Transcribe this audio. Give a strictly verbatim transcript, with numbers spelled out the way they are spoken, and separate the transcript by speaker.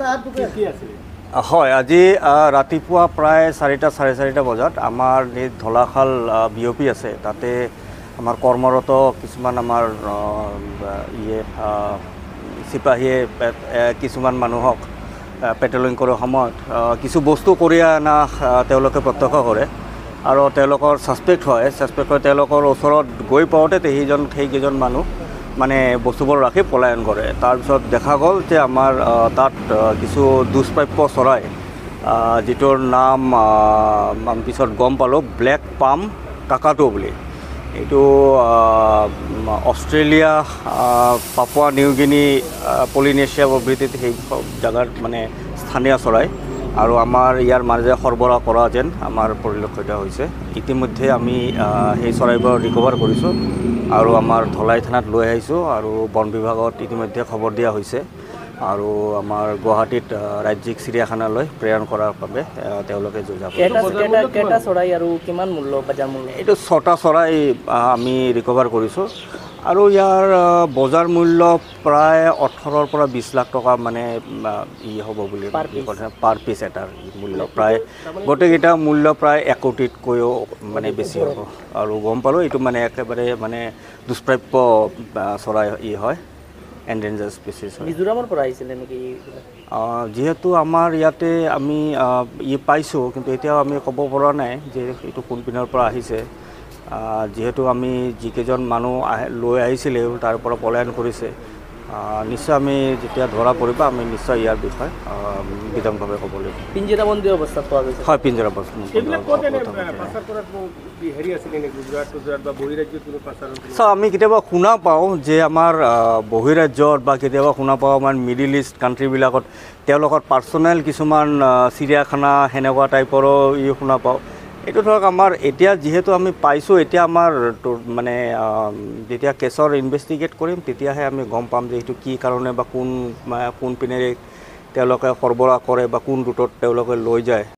Speaker 1: হয়, আজি ৰাতিপুৱা প্ৰায় চাৰিটা চাৰে চাৰিটা বজাত আমাৰ এই ধলাখাল বিয়পি আছে। তাতে আমাৰ কৰ্মৰত কিছুমান আমাৰ ইয়ে চিপাহীয়ে কিছুমান মানুহক পেট্ৰলিং কৰাৰ সময়ত কিছু বস্তু কৰি অনা তেওঁলোকে প্ৰত্যক্ষ কৰে আৰু তেওঁলোকৰ ছাছপেক্ট হয় ছাছপেক্ট হয় তেওঁলোকৰ ওচৰত গৈ পাওঁতে সেইজন সেইকেইজন মানুহ মানে বস্তুবোৰ ৰাখি পলায়ন কৰে। তাৰপিছত দেখা গ'ল যে আমাৰ তাত কিছু দুষ্প্ৰাপ্য চৰাই যিটোৰ নাম আমি পিছত গম পালোঁ ব্লেক পাম কাকাটো বুলি। এইটো অষ্ট্ৰেলিয়া, পাপুৱা নিউগিনি, পলিনেছিয়া প্ৰভৃতিত সেই জেগাৰ মানে স্থানীয় চৰাই আৰু আমাৰ ইয়াৰ মাজে সৰবৰাহ কৰা যেন আমাৰ পৰিলক্ষিত হৈছে। ইতিমধ্যে আমি সেই চৰাইবোৰ ৰিকভাৰ কৰিছোঁ আৰু আমাৰ ধলাই থানাত লৈ আহিছোঁ আৰু বন বিভাগত ইতিমধ্যে খবৰ দিয়া হৈছে আৰু আমাৰ গুৱাহাটীত ৰাজ্যিক চিৰিয়াখানালৈ প্ৰেৰণ কৰাৰ বাবে তেওঁলোকে যোজা
Speaker 2: কেইটা চৰাই আৰু কিমান মূল্য বজাৰ মূল্য?
Speaker 1: এইটো ছটা চৰাই আমি ৰিকভাৰ কৰিছোঁ আৰু ইয়াৰ বজাৰ মূল্য প্ৰায় ওঠৰৰ পৰা বিছ লাখ টকা মানে ই হ'ব বুলি পাৰ পিচ এটাৰ মূল্য প্ৰায় গোটেইকেইটা মূল্য প্ৰায় এক কোটিতকৈও মানে বেছি হ'ব। আৰু গম পালোঁ এইটো মানে একেবাৰে মানে দুষ্প্ৰাপ্য চৰাই ই হয়, এনডেঞ্জাৰ্ড স্পেচিছ হয়।
Speaker 2: মিজোৰামৰ পৰা আহিছিলে নেকি?
Speaker 1: যিহেতু আমাৰ ইয়াতে আমি ই পাইছোঁ কিন্তু এতিয়াও আমি ক'ব পৰা নাই যে এইটো কোন পিনৰ পৰা আহিছে। যিহেতু আমি যিকেইজন মানুহ লৈ আহিছিলে তাৰ পৰা পলায়ন কৰিছে, নিশ্চয় আমি যেতিয়া ধৰা পৰিব আমি নিশ্চয় ইয়াৰ বিষয়ে বিতংভাৱে ক'ব লাগিব।
Speaker 2: পিঞ্জৰাবন্দী অৱস্থাত পোৱা গৈছে?
Speaker 1: হয়, পিঞ্জৰাবন্দী। চাওঁ, আমি কেতিয়াবা শুনা পাওঁ যে আমাৰ বহিৰাজ্যত বা কেতিয়াবা শুনা পাওঁ আমাৰ মিডিল ইষ্ট কাণ্ট্ৰিবিলাকত তেওঁলোকৰ পাৰ্চনেল কিছুমান চিৰিয়াখানা সেনেকুৱা টাইপৰো ই শুনা পাওঁ। এইটো ধৰক আমাৰ এতিয়া যিহেতু আমি পাইছোঁ, এতিয়া আমাৰ মানে যেতিয়া কেছৰ ইনভেষ্টিগেট কৰিম তেতিয়াহে আমি গম পাম যে এইটো কি কাৰণে বা কোন কোন পিনেৰে তেওঁলোকে সৰবৰাহ কৰে বা কোন ৰুটত তেওঁলোকে লৈ যায়।